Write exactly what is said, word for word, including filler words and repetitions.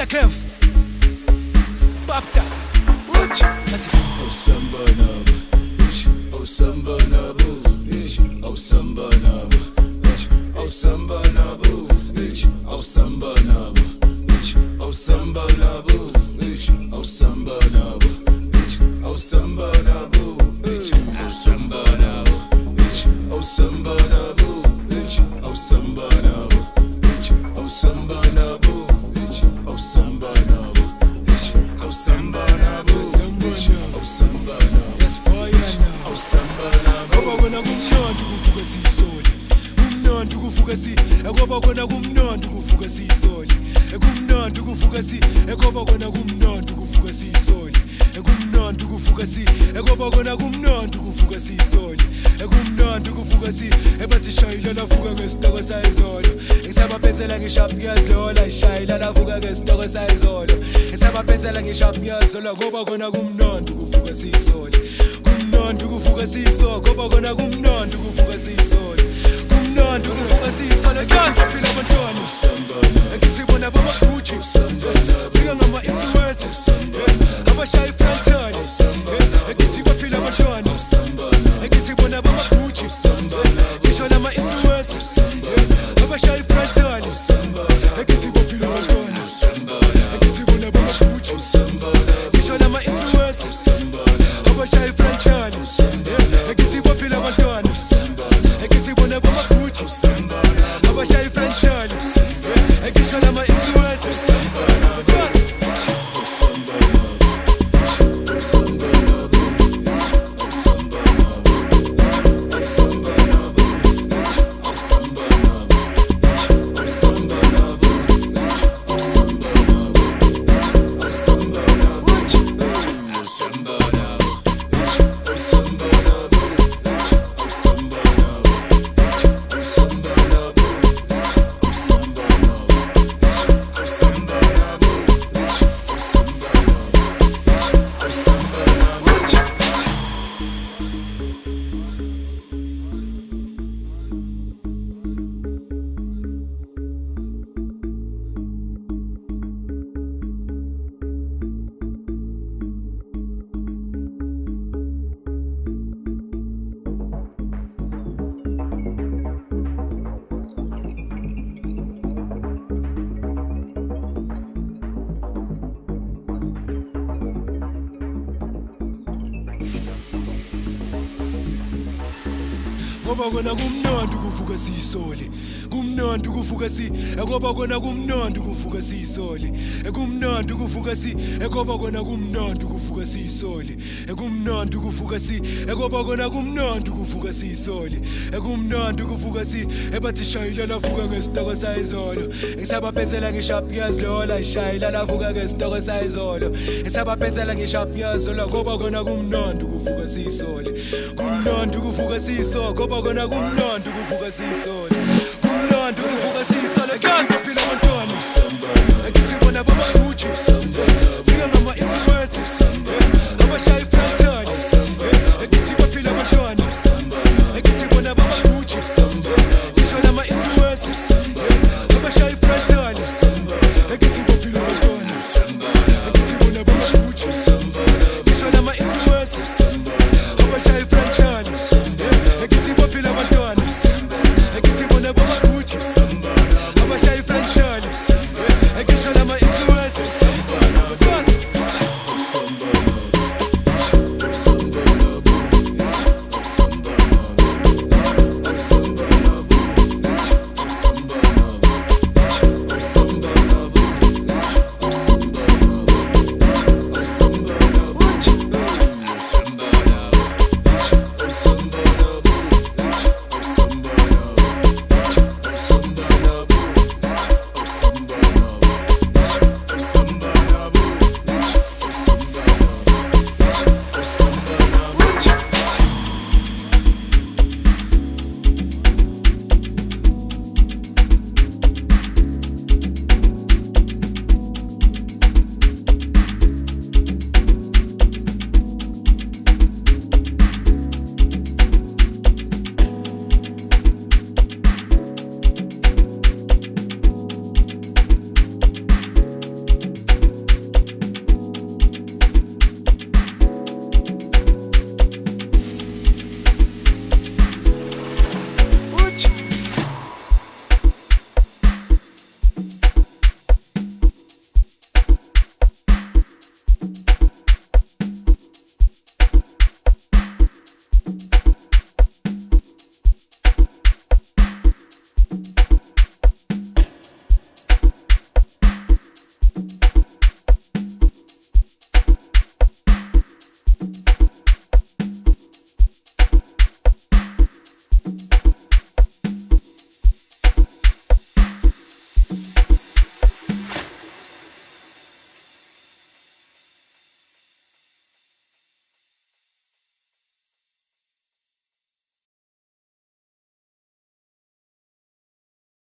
Stakev Babta Oh samba Nabo, oh samba Nabo, oh samba Nabo, oh samba Nabo, oh samba Nabo, oh samba Nabo, oh samba Nabo, oh samba Nabo, oh samba Nabo, oh samba Nabo, oh samba Nabo, oh samba Nabo, oh samba Nabo, oh samba Nabo, oh samba Nabo, That's fire now oh samba Nabo. Ngoba kona kumnandi kuvuka siyisoli kumnandi kuvuka si ngoba kona kumnandi kuvuka siyisoli kumnandi kuvuka si ngoba kona kumnandi kuvuka siyisoli kumnandi kuvuka si ngoba kona kumnandi kuvuka siyisoli kumnandi kuvuka si ebathi shayila lavuka ngesitoko sayizolo ngisabapenzela ngishap ngiyazlola shayila lavuka ngesitoko sayizolo ngisabapenzela ngishap ngiyazola ngoba kona kumnandi kuvuka siyisoli kumnandi kuvuka siyisoli ngoba kona kumnandi kuvuka siyisoli kumnandi kuvuka siyisoli ngiyasiphila abantwana Samba Nabo, ngithi bona bamaguji samba Nabo, fika ngama influencers abashayi frantani ngithi baphila abantwana samba Nabo, ngithi bona bamaguji samba Nabo, ngisho nama influencers abashayi frantani ngithi baphila abantwana samba Nabo, ngithi bona bamaguji samba Nabo, ngisho nama influencers samba Nabo, abashayi frantani ngithi baphila abantwana ngithi bona bamaguji samba Nabo, abashayi frantani ngisho nama influencers samba Nabo, oh samba Nabo, oh samba Nabo, oh samba Nabo, oh samba Nabo, oh samba Nabo, oh samba Nabo, oh samba Nabo, oh samba Nabo, oh samba Nabo, oh samba Nabo, oh samba Nabo, oh samba Nabo, oh samba Nabo, oh samba Nabo, oh samba Nabo, oh samba Nabo. ngoba kona kumnandi kuvuka siyisoli kumnandi kuvuka si ngoba kona kumnandi kuvuka siyisoli kumnandi kuvuka si ngoba kona kumnandi kuvuka siyisoli kumnandi kuvuka si ngoba kona kumnandi kuvuka siyisoli kumnandi kuvuka si ebathi shayila lavuka ngesitoko sayizolo ngisabapenzela ngishap ngiyazlola shayila lavuka ngesitoko sayizolo ngisabapenzela ngishap ngiyazola ngoba kona kumnandi kuvuka siyisoli kumnandi kuvuka siyisoli ngoba kona kumnandi kuvuka siyisoli